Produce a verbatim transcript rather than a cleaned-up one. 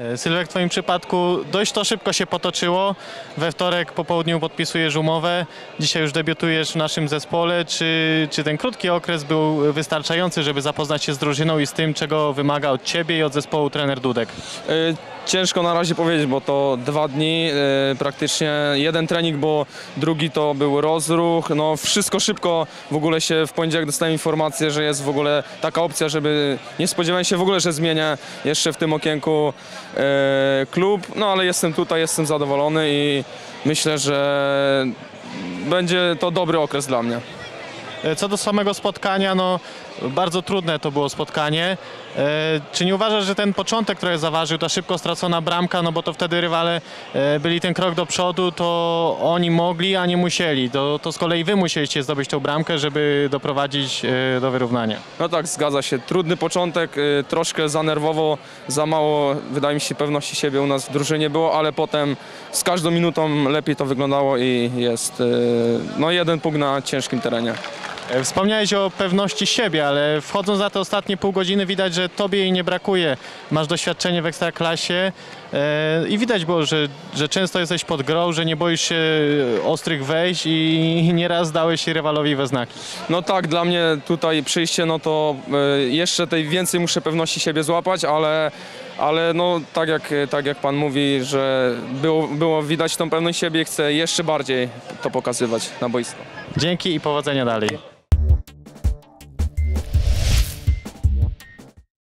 Sylwek, w Twoim przypadku dość to szybko się potoczyło. We wtorek po południu podpisujesz umowę, dzisiaj już debiutujesz w naszym zespole. Czy, czy ten krótki okres był wystarczający, żeby zapoznać się z drużyną i z tym, czego wymaga od Ciebie i od zespołu trener Dudek? Ciężko na razie powiedzieć, bo to dwa dni, praktycznie jeden trening, bo drugi to był rozruch. No wszystko szybko, w ogóle się w poniedziałek dostałem informację, że jest w ogóle taka opcja, żeby nie spodziewałem się w ogóle, że zmienię jeszcze w tym okienku klub, no ale jestem tutaj, jestem zadowolony i myślę, że będzie to dobry okres dla mnie. Co do samego spotkania, no bardzo trudne to było spotkanie. E, czy nie uważasz, że ten początek trochę zaważył, ta szybko stracona bramka, no bo to wtedy rywale e, byli ten krok do przodu, to oni mogli, a nie musieli. To, to z kolei wy musieliście zdobyć tą bramkę, żeby doprowadzić e, do wyrównania. No tak, zgadza się. Trudny początek, y, troszkę za nerwowo, za mało, wydaje mi się, pewności siebie u nas w drużynie było, ale potem z każdą minutą lepiej to wyglądało i jest y, no jeden punkt na ciężkim terenie. Wspomniałeś o pewności siebie, ale wchodząc za te ostatnie pół godziny widać, że tobie jej nie brakuje. Masz doświadczenie w Ekstraklasie e, i widać było, że, że często jesteś pod grą, że nie boisz się ostrych wejść i nieraz dałeś się rywalowi we znaki. No tak, dla mnie tutaj przyjście, no to y, jeszcze tej więcej muszę pewności siebie złapać, ale, ale no tak jak, tak jak pan mówi, że było, było widać tą pewność siebie i chcę jeszcze bardziej to pokazywać na boisku. Dzięki i powodzenia dalej.